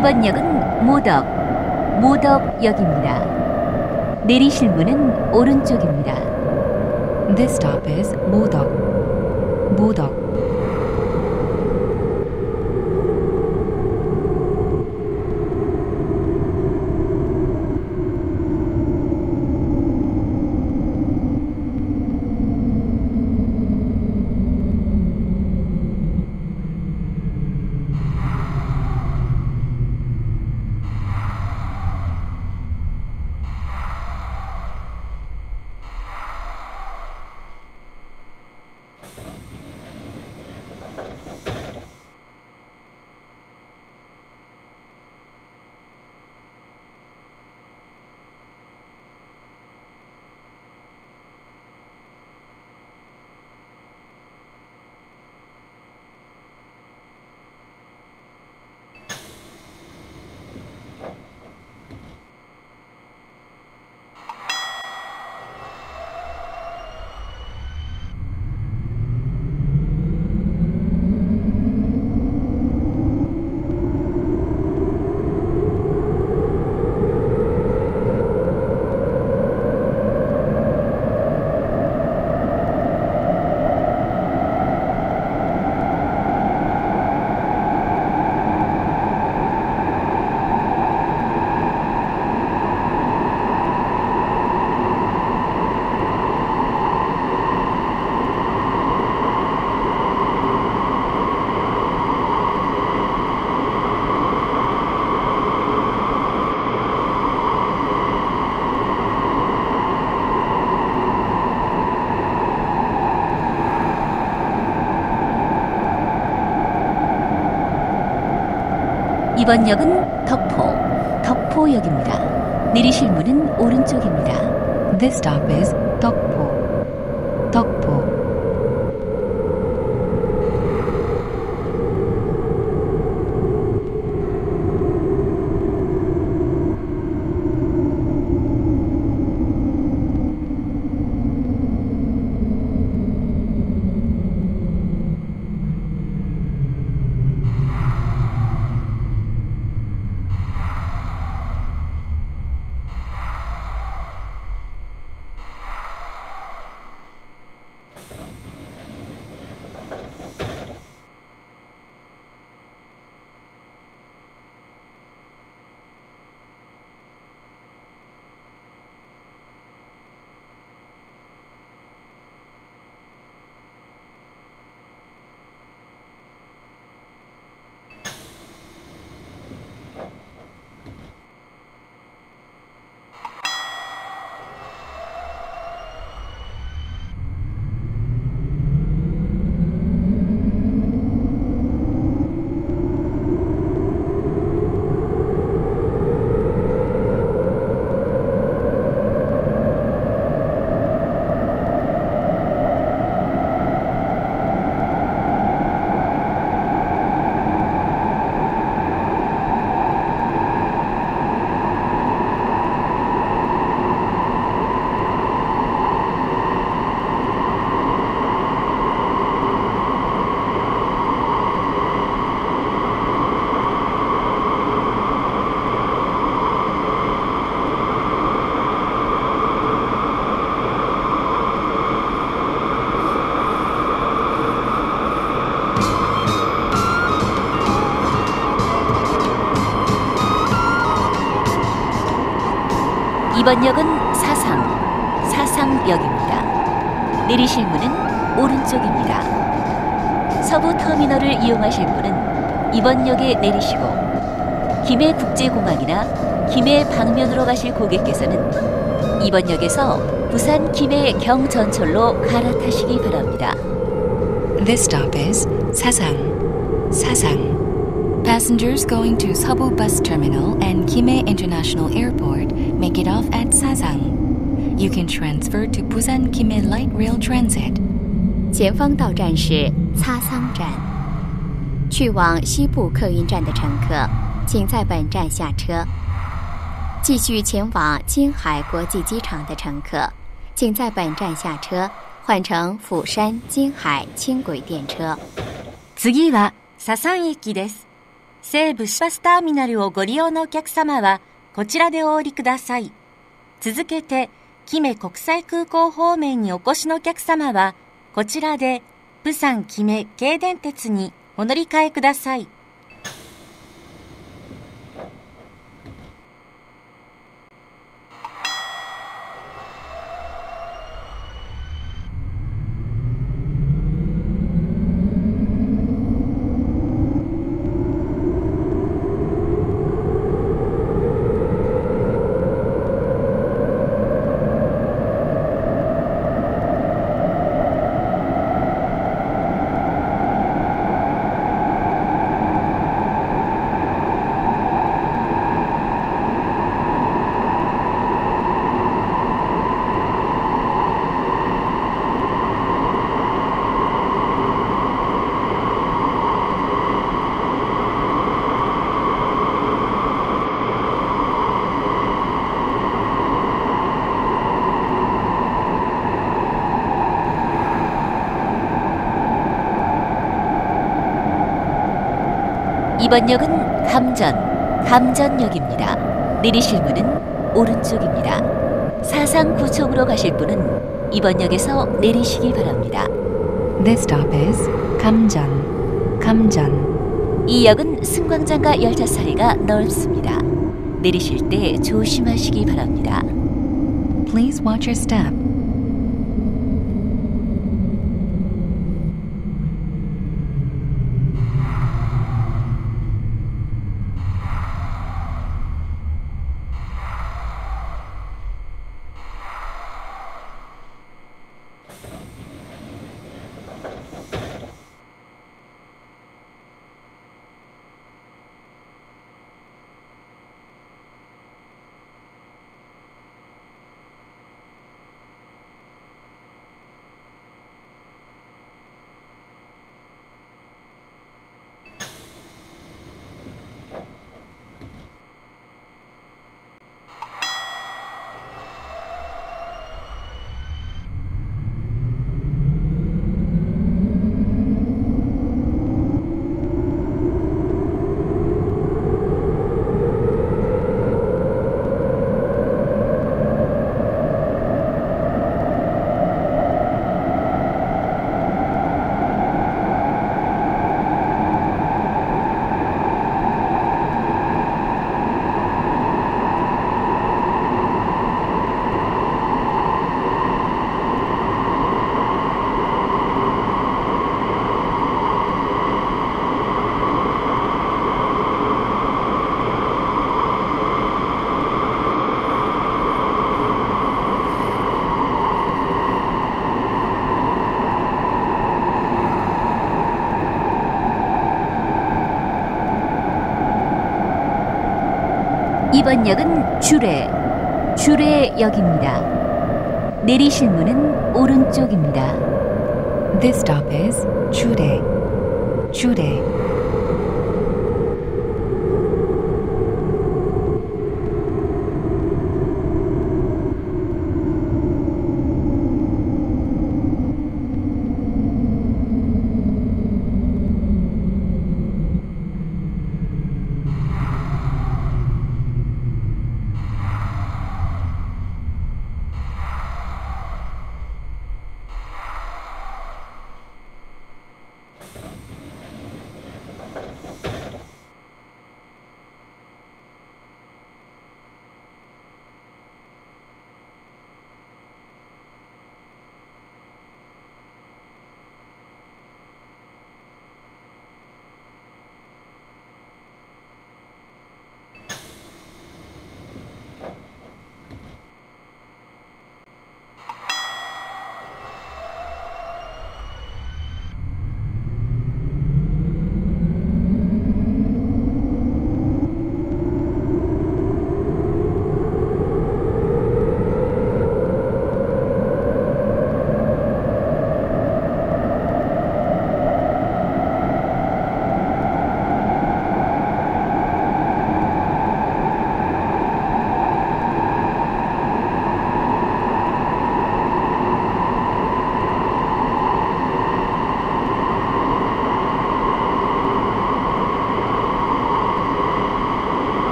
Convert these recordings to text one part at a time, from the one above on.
이번 역은 모덕역입니다. 내리실 문은 오른쪽입니다. This stop is 모덕. 이번 역은 덕포역입니다. 내리실 문은 오른쪽입니다. This stop is 덕포. 이번 역은 사상역입니다. 내리실 문은 오른쪽입니다. 서부 터미널을 이용하실 분은 이번 역에 내리시고 김해국제공항이나 김해 방면으로 가실 고객께서는 이번 역에서 부산 김해 경전철로 갈아타시기 바랍니다. This stop is 사상. Passengers going to Seobu Bus Terminal and Kimhae International Airport may get off at Sasang. You can transfer to Busan Kimhae Light Rail Transit. 前方到站是擦桑站，去往西部客运站的乘客，请在本站下车。继续前往金海国际机场的乘客，请在本站下车，换乘釜山金海轻轨电车。 次はササン駅です。 西武市バスターミナルをご利用のお客様はこちらでお降りください。続けて、キメ国際空港方面にお越しのお客様はこちらで釜山キメ京電鉄にお乗り換えください。 이번 역은 감전역입니다. 내리실 문은 오른쪽입니다. 사상구청으로 가실 분은 이번 역에서 내리시기 바랍니다. This stop is Kamjeon. 이 역은 승강장과 열차 사이가 넓습니다. 내리실 때 조심하시기 바랍니다. Please watch your step. 이번 역은 주례역입니다. 내리실 문은 오른쪽입니다. This stop is Jure.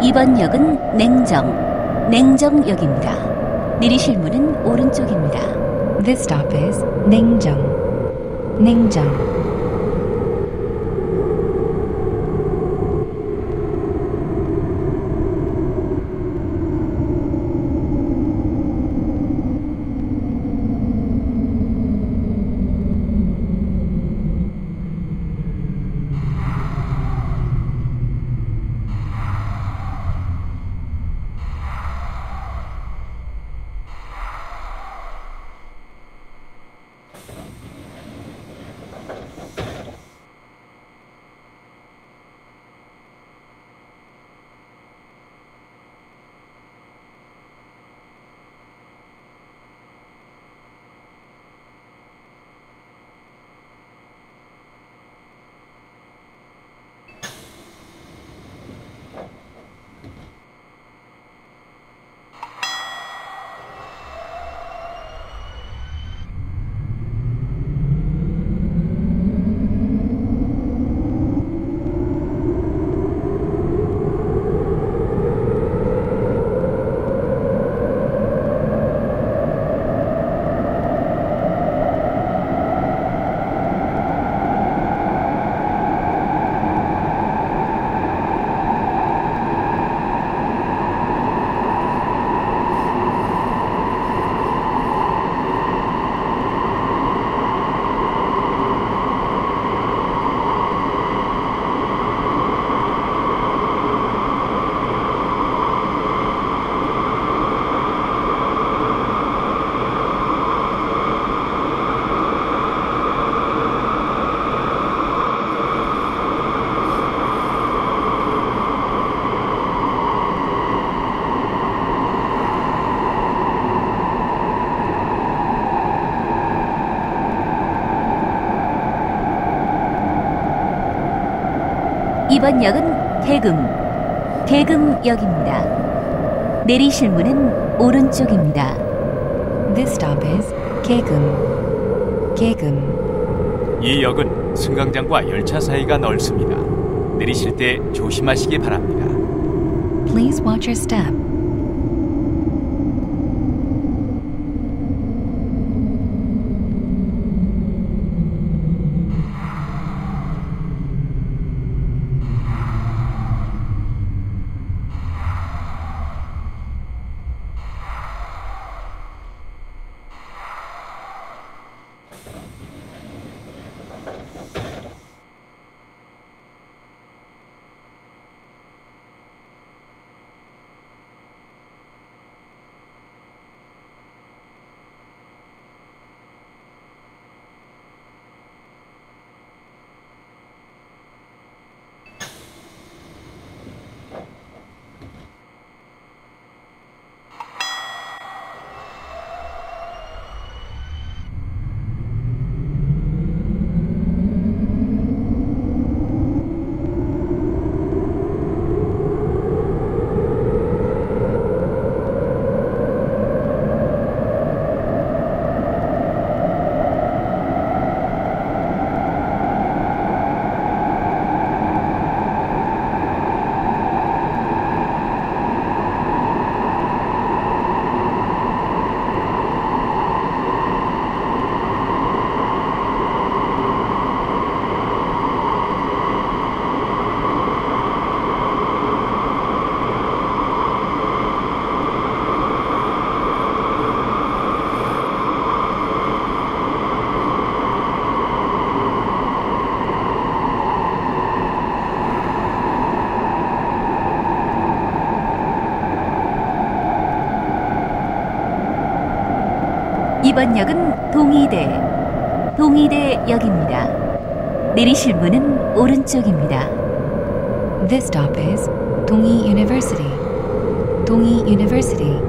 이번 역은 냉정역입니다. 내리실 문은 오른쪽입니다. This stop is Naengjeong. Naengjeong. 이번 역은 개금역입니다. 내리실 문은 오른쪽입니다. This stop is Daegum. Daegum. 이 역은 승강장과 열차 사이가 넓습니다. 내리실 때 조심하시기 바랍니다. Please watch your step. 이번 역은 동의대역입니다. 내리실 문은 오른쪽입니다. This stop is Dongi University. Dongi University.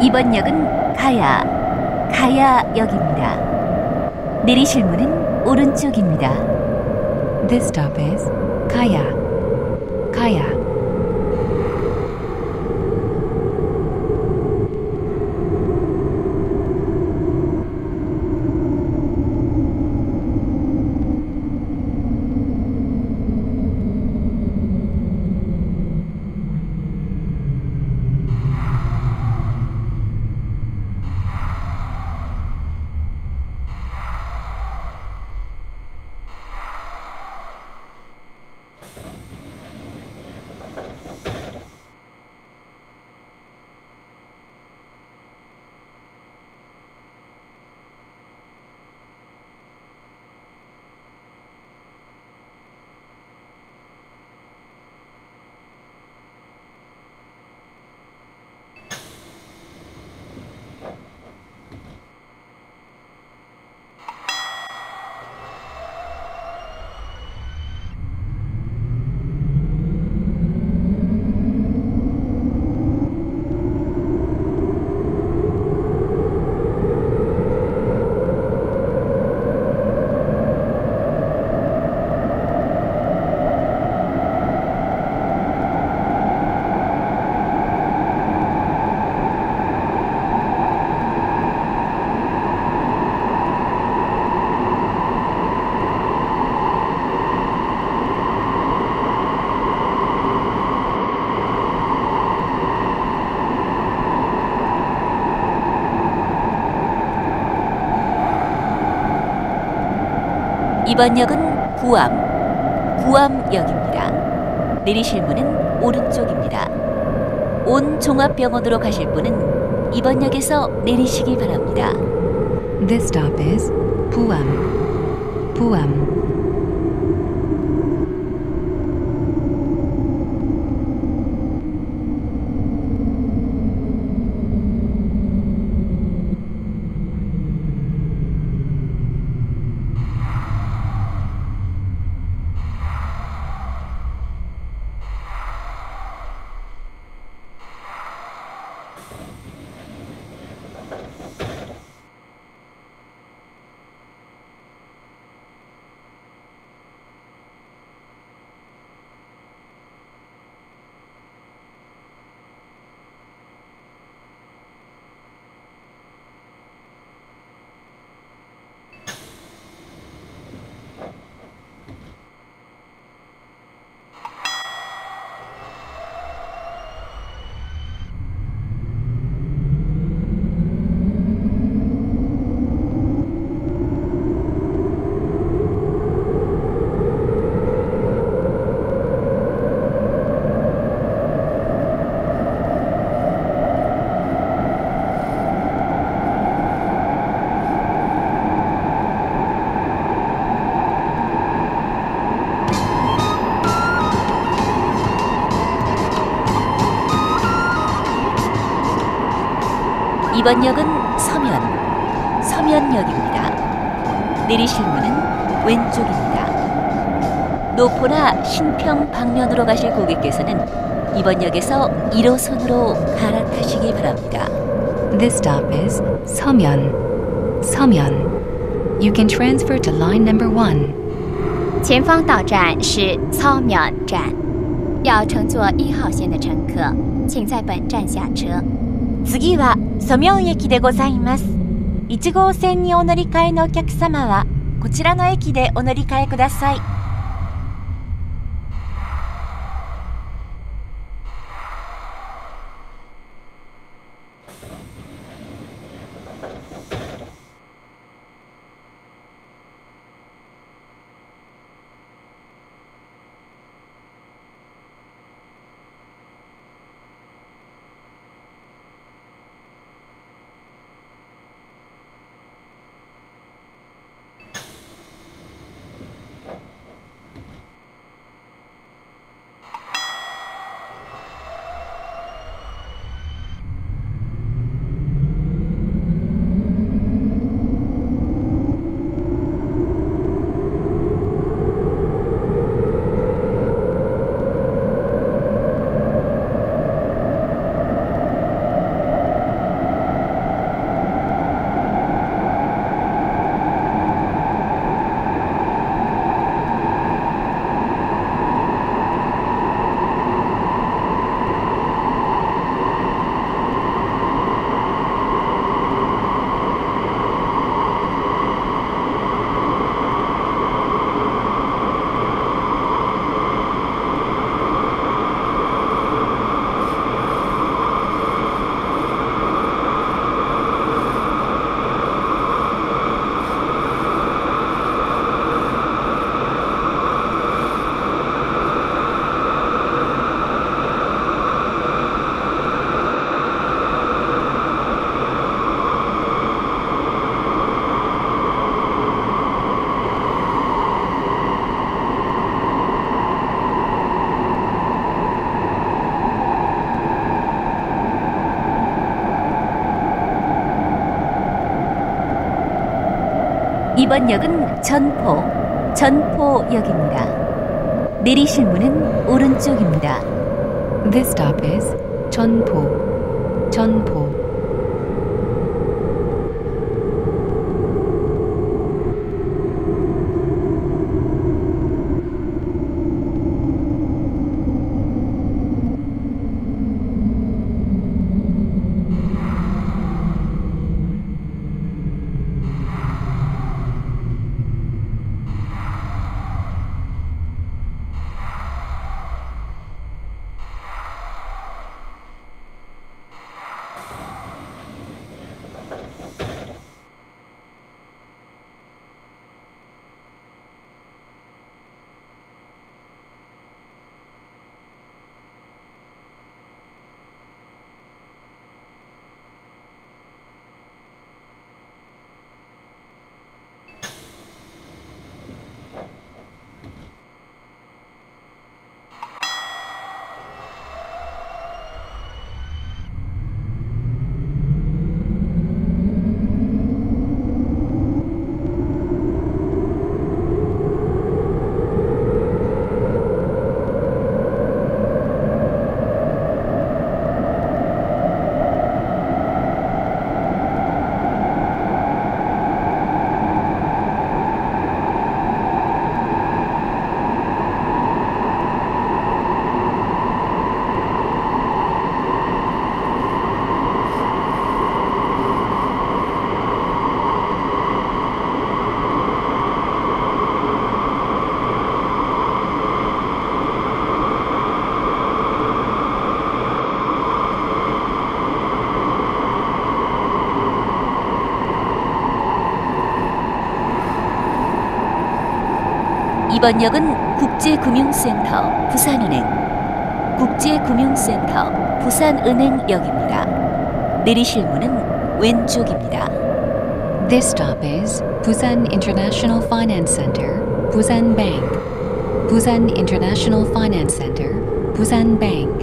이번 역은 가야역입니다. 내리실 문은 오른쪽입니다. This stop is Kaya. Kaya. 이번 역은 구암역입니다. 내리실 문은 오른쪽입니다. 온 종합병원으로 가실 분은 이번 역에서 내리시기 바랍니다. This stop is Puam. Puam. 이번 역은 서면역입니다. 내리실 문은 왼쪽입니다. 노포나 신평 방면으로 가실 고객께서는 이번 역에서 1호선으로 갈아타시기 바랍니다. This stop is Seomyeon. Seomyeon. You can transfer to line number 1. 前方到站是操苗站，要乘坐1号线的乘客，请在本站下车。 次はソミョン駅でございます。1号線にお乗り換えのお客様はこちらの駅でお乗り換えください。 이번 역은 전포역입니다. 내리실 문은 오른쪽입니다. This stop is Jeonpo. Jeonpo. 이번 역은 국제금융센터 부산은행, 국제금융센터 부산은행역입니다. 내리실 문은 왼쪽입니다. This stop is Busan International Finance Center, Busan Bank. Busan International Finance Center, Busan Bank.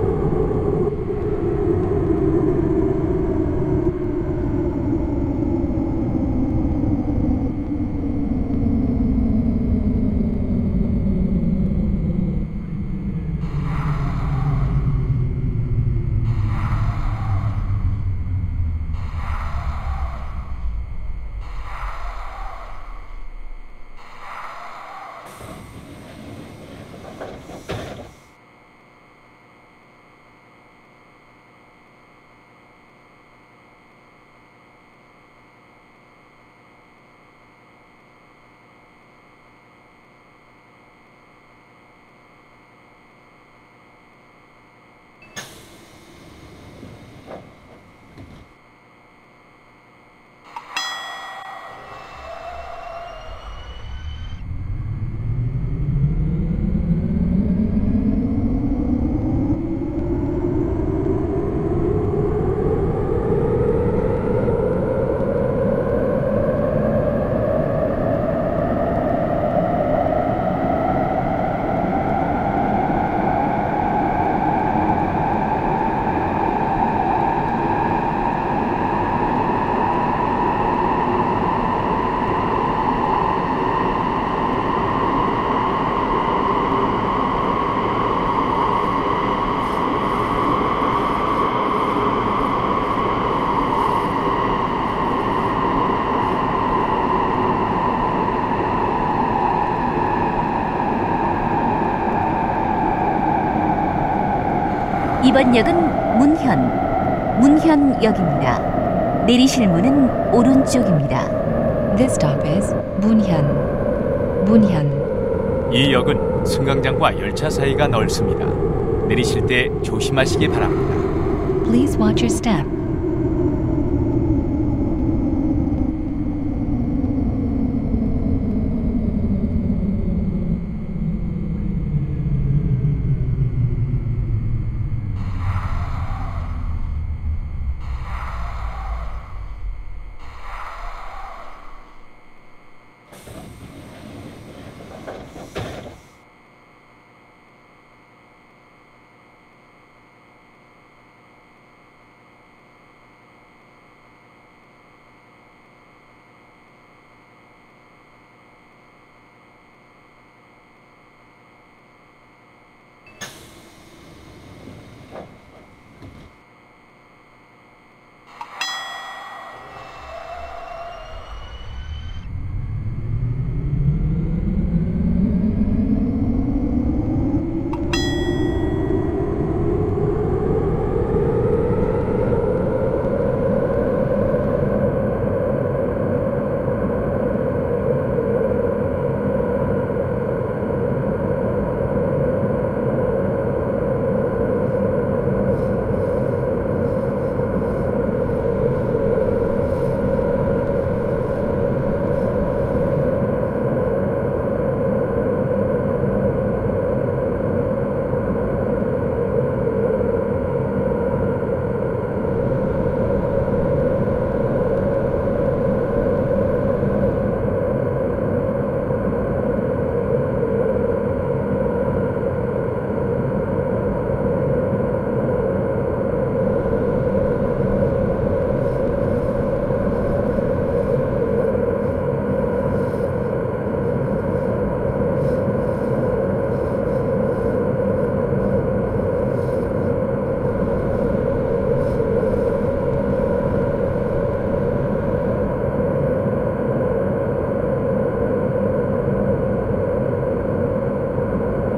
이번 역은 문현역입니다. 내리실 문은 오른쪽입니다. This stop is Munhyun. Munhyun. 이 역은 승강장과 열차 사이가 넓습니다. 내리실 때 조심하시기 바랍니다. Please watch your step.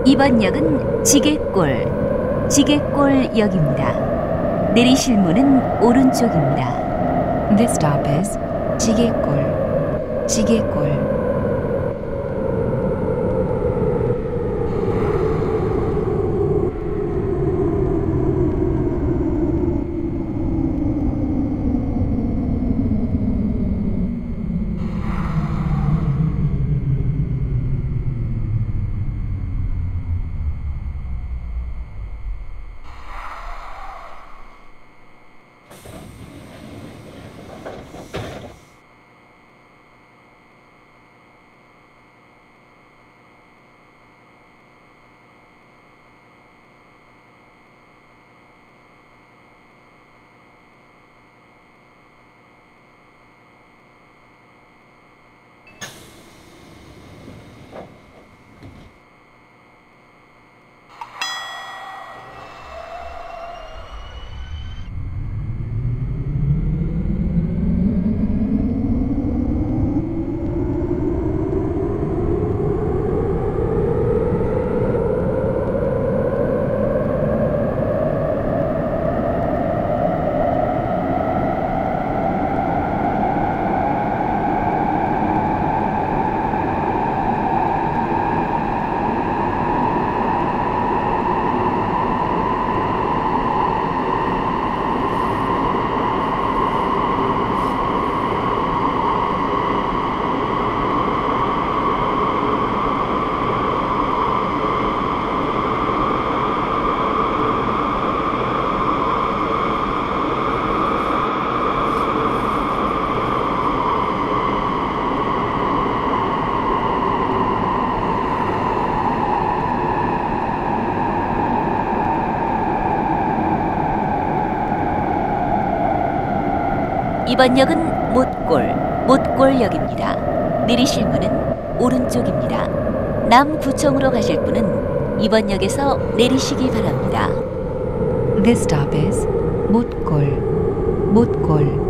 이번 역은 지게골역입니다. 내리실 문은 오른쪽입니다. This stop is 지게골, 지게골. 이번 역은 못골역입니다. 내리실 문은 오른쪽입니다. 남구청으로 가실 분은 이번 역에서 내리시기 바랍니다. This stop is 못골, 못골.